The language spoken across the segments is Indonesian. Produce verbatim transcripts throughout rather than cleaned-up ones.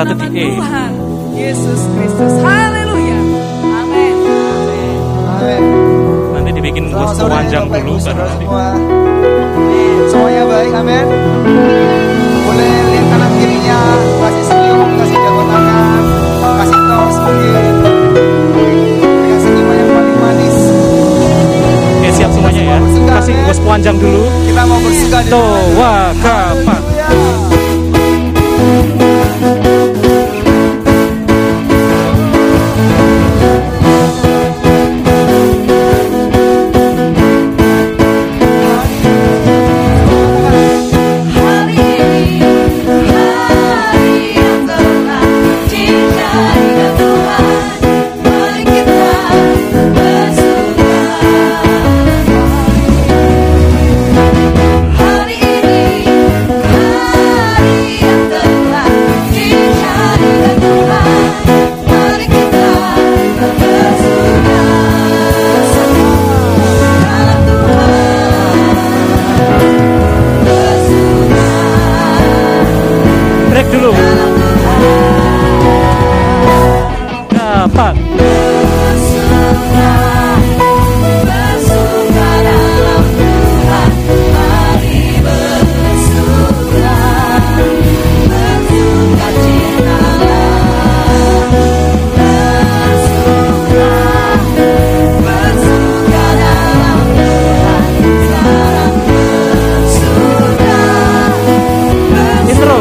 Satu nama di E. Tuhan Yesus Kristus. Haleluya. Amin. Amin. Amin. Nanti dibikin Selamat gospel sore, panjang Bapak dulu Ibu, baru saudara nanti. semua. Semuanya baik, amin. Boleh lihat kanan kirinya, kasih senyum, kasih jabat tangan, kasih tos mungkin. Dengan senyuman yang paling manis. Oke, siap semuanya ya. Kasih gospel panjang dulu. Kita mau bersuka di Toa kapan. Break dulu. Kapan. Intro.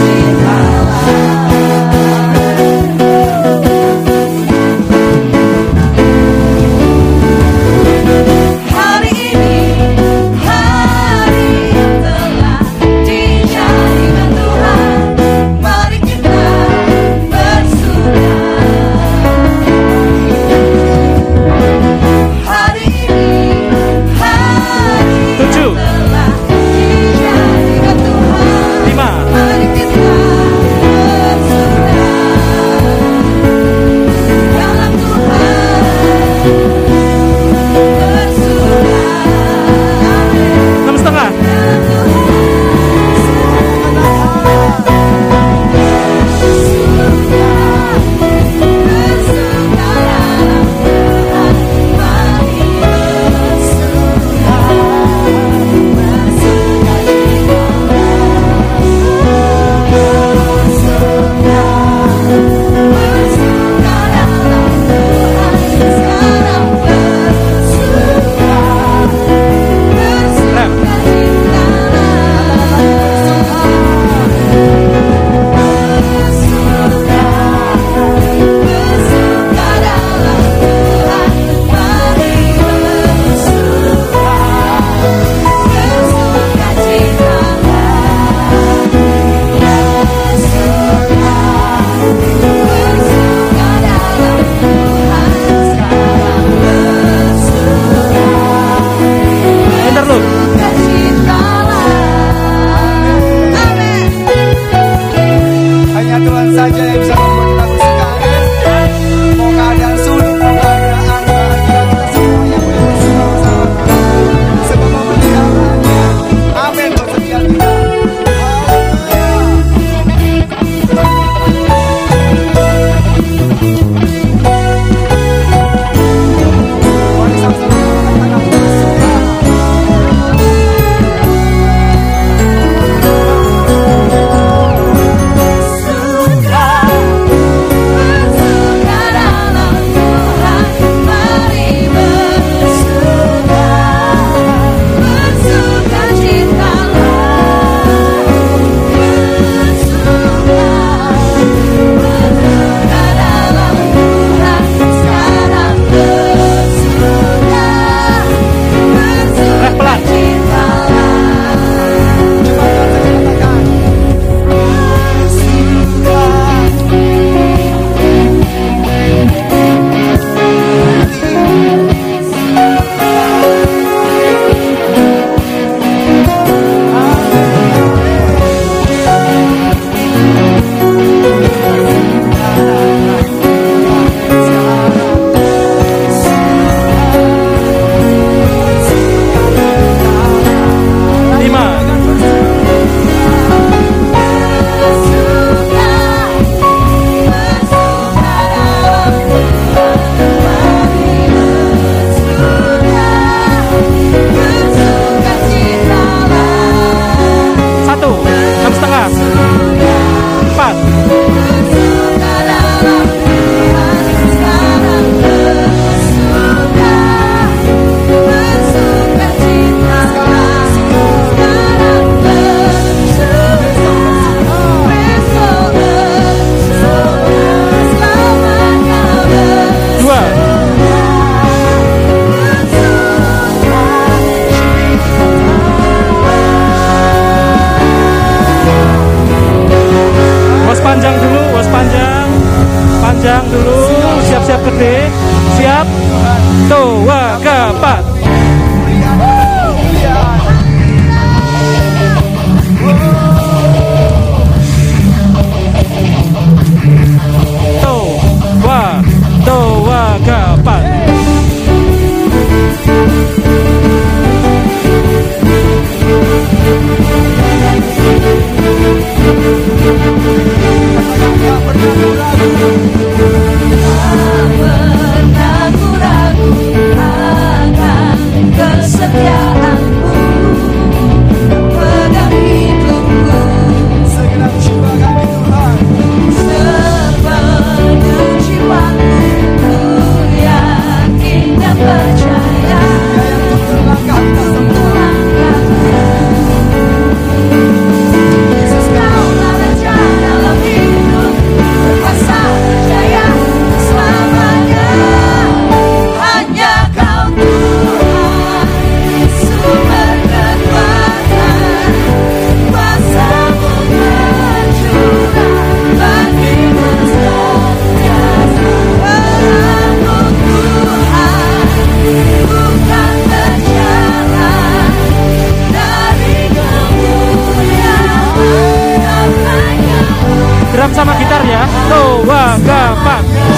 Hari ini hari yang telah dijadikan Tuhan, mari kita bersuka. Hari ini hari Tujuh. yang telah dijadikan Tuhan, Lima. mari kita bersuka dalam Tuhan. Enam setengah. Interlude. hanya Tuhan saja yang bisa membuat kita bersuka. Mau keadaan sulit, mau keadaan bahagia, kita semuanya boleh bersuka bersama. Sebab memelihara-Nya. Amin buat setiap kita. Mari sama-sama anak bersuka. Suka panjang, panjang dulu, siap-siap gede, siap, dua, keempat. Dua, dua, keempat. Tak pernah ku ragu, Tak pernah ku ragu akan kesetiaanmu, pegang hidupku segenap jiwa kami Tuhan. sepenuh jiwaku, ku yakin dan percaya Yang untuk langkah kita semua. Yesus, Kaulah Raja dalam hidup, berkuasa berjaya selamanya. Hanya Kau Tuhan, sumber kekuatan, kuasa-Mu tercurah bagiku senantiasa. Aku Tuhan, bukan berjalan dari kemuliaan karenanya. Drum sama gitar ya, dua, keempat.